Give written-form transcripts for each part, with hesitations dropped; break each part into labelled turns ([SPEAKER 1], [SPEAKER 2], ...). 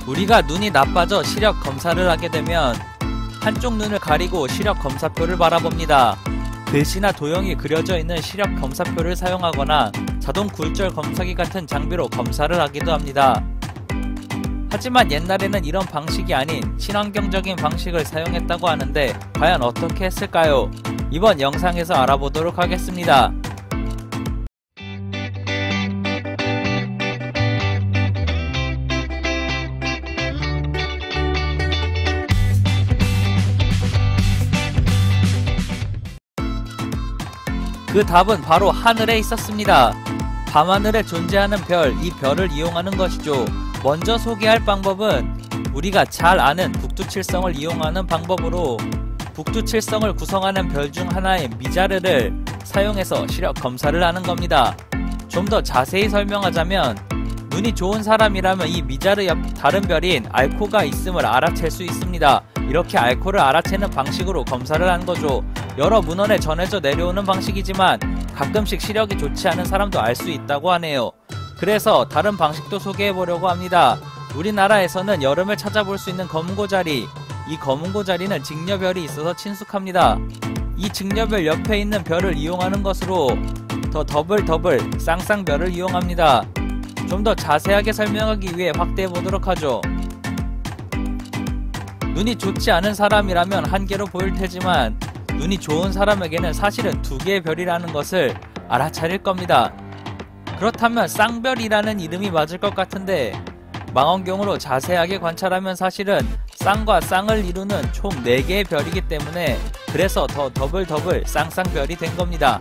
[SPEAKER 1] 우리가 눈이 나빠져 시력 검사를 하게 되면 한쪽 눈을 가리고 시력 검사표를 바라봅니다. 글씨나 도형이 그려져 있는 시력 검사표를 사용하거나 자동 굴절 검사기 같은 장비로 검사를 하기도 합니다. 하지만 옛날에는 이런 방식이 아닌 친환경적인 방식을 사용했다고 하는데 과연 어떻게 했을까요? 이번 영상에서 알아보도록 하겠습니다. 그 답은 바로 하늘에 있었습니다. 밤하늘에 존재하는 별, 이 별을 이용하는 것이죠. 먼저 소개할 방법은 우리가 잘 아는 북두칠성을 이용하는 방법으로 북두칠성을 구성하는 별 중 하나인 미자르를 사용해서 시력 검사를 하는 겁니다. 좀 더 자세히 설명하자면 눈이 좋은 사람이라면 이 미자르 옆 다른 별인 알코가 있음을 알아챌 수 있습니다. 이렇게 알코를 알아채는 방식으로 검사를 하는 거죠. 여러 문헌에 전해져 내려오는 방식이지만 가끔씩 시력이 좋지 않은 사람도 알 수 있다고 하네요. 그래서 다른 방식도 소개해보려고 합니다. 우리나라에서는 여름에 찾아볼 수 있는 검은고자리, 이 검은고자리는 직녀별이 있어서 친숙합니다. 이 직녀별 옆에 있는 별을 이용하는 것으로 더 더블 쌍쌍별을 이용합니다. 좀 더 자세하게 설명하기 위해 확대해보도록 하죠. 눈이 좋지 않은 사람이라면 한 개로 보일 테지만 눈이 좋은 사람에게는 사실은 두 개의 별이라는 것을 알아차릴 겁니다. 그렇다면 쌍별이라는 이름이 맞을 것 같은데 망원경으로 자세하게 관찰하면 사실은 쌍과 쌍을 이루는 총 4개의 별이기 때문에 그래서 더 더블 쌍쌍별이 된 겁니다.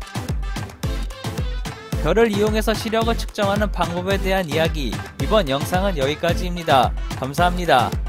[SPEAKER 1] 별을 이용해서 시력을 측정하는 방법에 대한 이야기, 이번 영상은 여기까지입니다. 감사합니다.